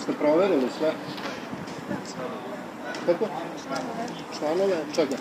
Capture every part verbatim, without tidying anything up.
Jeste proverili sve? Kako? Članove? Čega?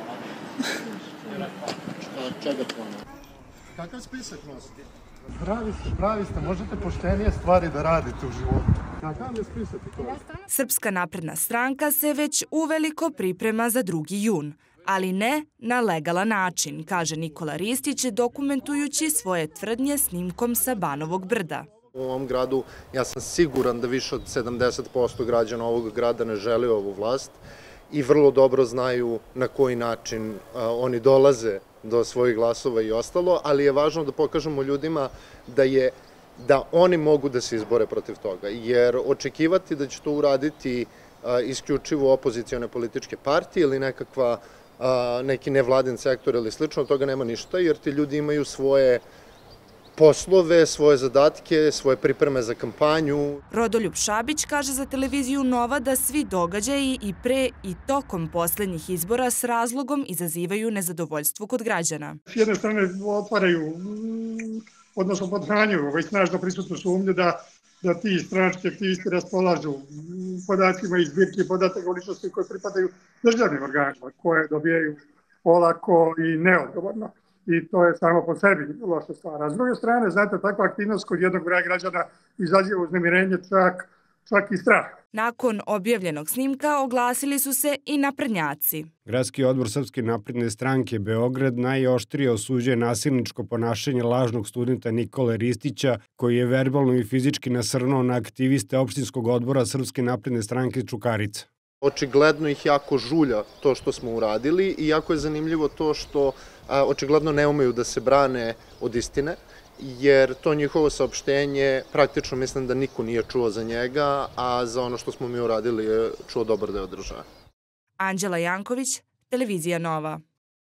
Čega članove? Kakav spisak nosite? Pravi ste, pravi ste, možete poštenije stvari da radite u životu. Kakav je spisak to? Srpska napredna stranka se već uveliko priprema za drugi jun, ali ne na legalan način, kaže Nikola Ristić, dokumentujući svoje tvrdnje snimkom sa Banovog brda. U ovom gradu ja sam siguran da više od sedamdeset posto građana ovog grada ne želi ovu vlast i vrlo dobro znaju na koji način oni dolaze do svojih glasova i ostalo, ali je važno da pokažemo ljudima da je da oni mogu da se izbore protiv toga, jer očekivati da će to uraditi isključivo opozicione političke partije ili nekakva neki nevladin sektor ili slično, od toga nema ništa, jer ti ljudi imaju svoje poslove, svoje zadatke, svoje pripreme za kampanju. Rodoljub Šabić kaže za televiziju Nova da svi događaji i pre i tokom poslednjih izbora s razlogom izazivaju nezadovoljstvo kod građana. S jedne strane otvaraju, odnosno podhranjuju ovaj snažno prisutnu sumnju da da ti stranački aktivisti raspolažu podacima iz zbirki podataka o ličnosti koje pripadaju državnim organima, koje dobijaju olako i neodgovorno. I to je samo po sebi loša stvar. A s druge strane, znate, takva aktivnost kod jednog broja građana izaziva uznemirenje, čak, čak i strah. Nakon objavljenog snimka oglasili su se i naprednjaci. Gradski odbor Srpske napredne stranke Beograd najoštrije osuđuje nasilničko ponašanje lažnog studenta Nikole Ristića, koji je verbalno i fizički nasrnuo na aktiviste opštinskog odbora Srpske napredne stranke Čukarica. Očigledno ih jako žulja to što smo uradili i jako je zanimljivo to što očigledno ne umeju da se brane od istine, jer to njihovo saopštenje praktično mislim da niko nije čuo za njega, a za ono što smo mi uradili je čuo dobar deo države. Anđela Janković, televizija Nova.